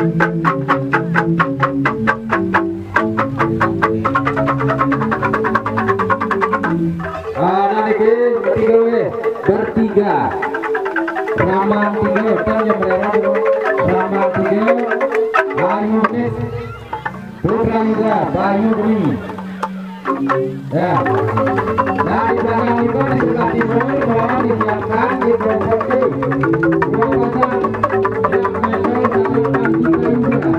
bertiga Ramang 3 tanya mereka Ramang 3 Bayu Nis Putra Yuda Bayu Dwi ya. Nah di belakang itu di sebelah timur bahwa disiapkan di properti ruang yang menol dalam tiga Yuda.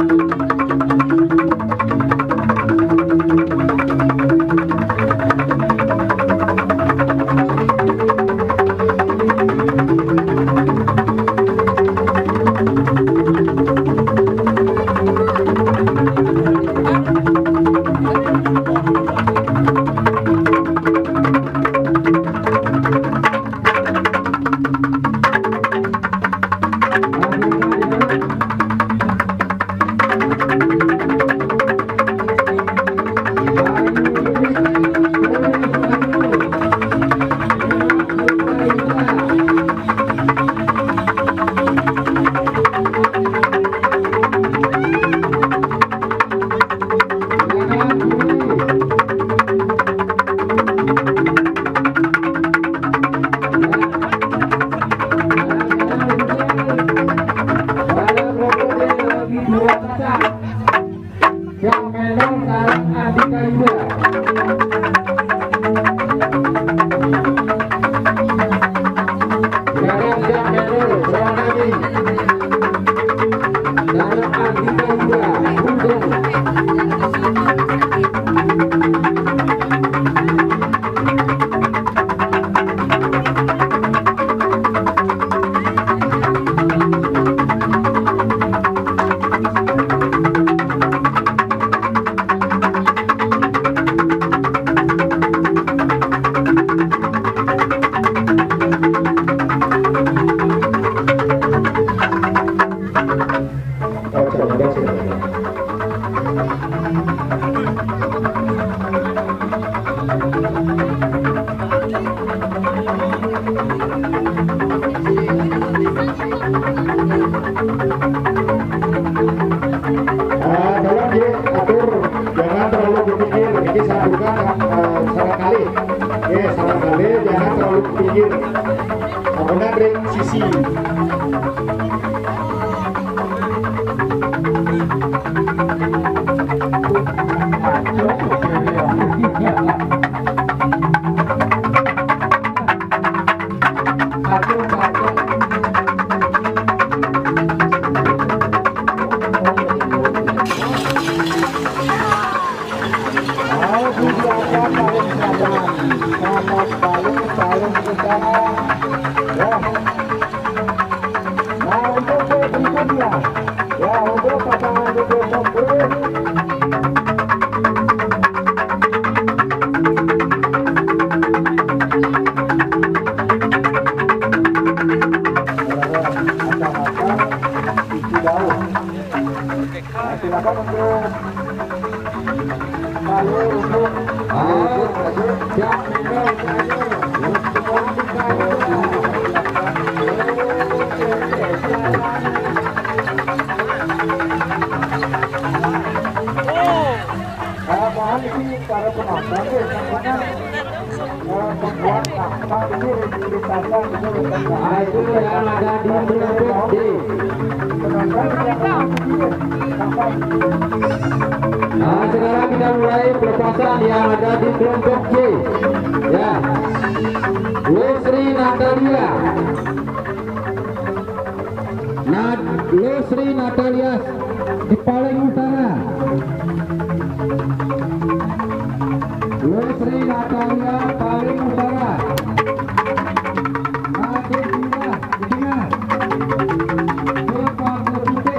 Yang menol dalam Andika Yuda. Yang menol Ronani dalam Andika Yuda. Undung. Tolong diatur, jangan terlalu berpikir. Ini saya bukan salah kali. Salah kali, jangan terlalu berpikir. Benar dari sisi. Silakan untuk mohon ini para penonton membuat apa ini diceritakan itu yang ada di Blok D. Nah sekarang kita mulai pelepasan yang ada di kelompok C ya. Lesri Natalia Lesri Natalia di paling utara. Lesri Natalia paling utara. Nanti di tengah. Depan putih.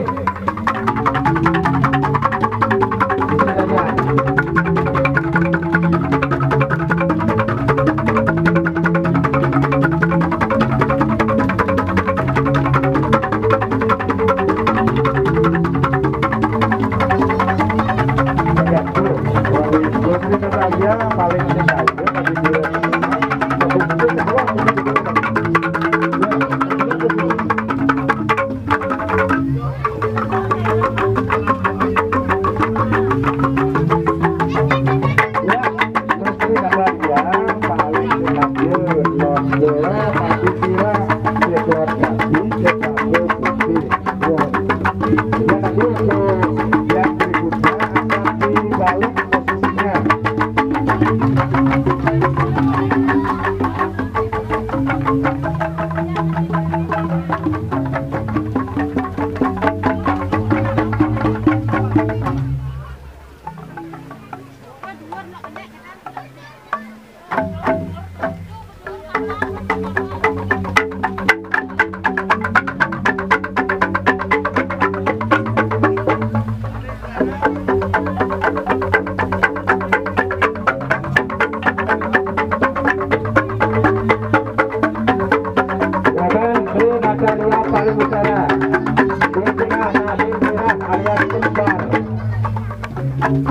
Paling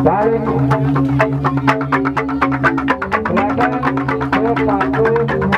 balik belakang ke paku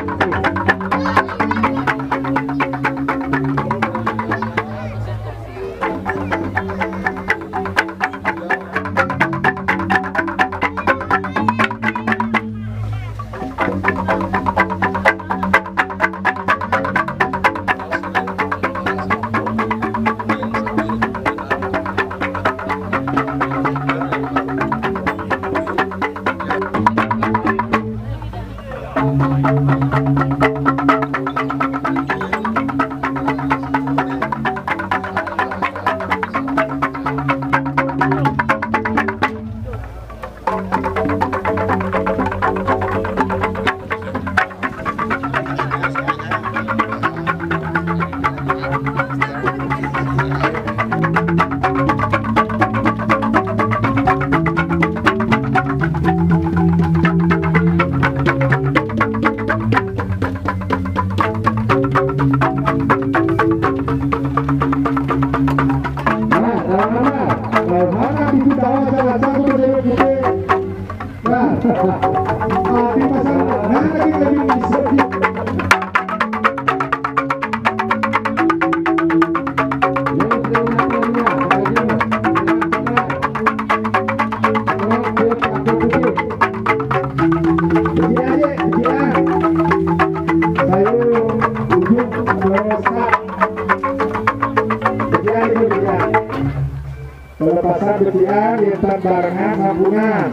pelepasan betian lintan barengan sambungan.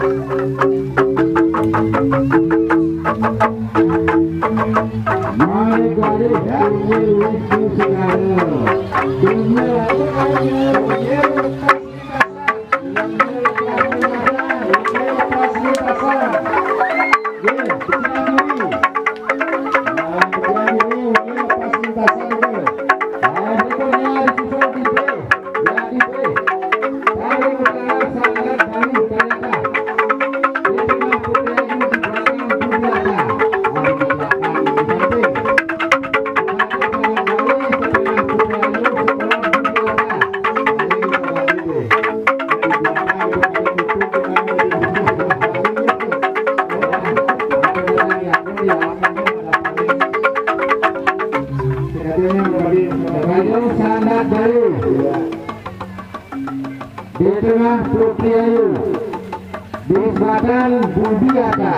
Di tengah Putri Ayu, di selatan Budiaka.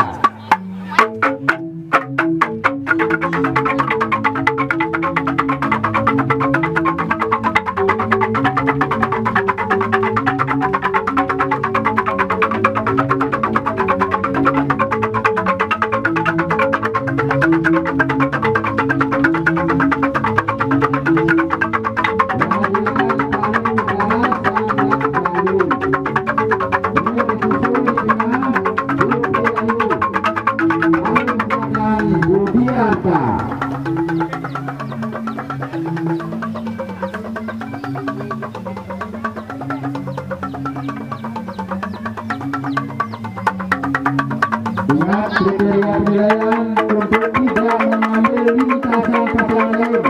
Ingat kriteria penilaian untuk tidak mengambil lintasan pasangan lain.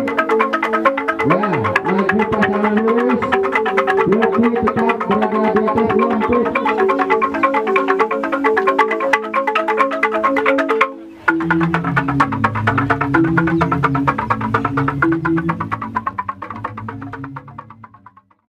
Ya, maju pasangan lurus, Lutfi tetap berada di atas lampu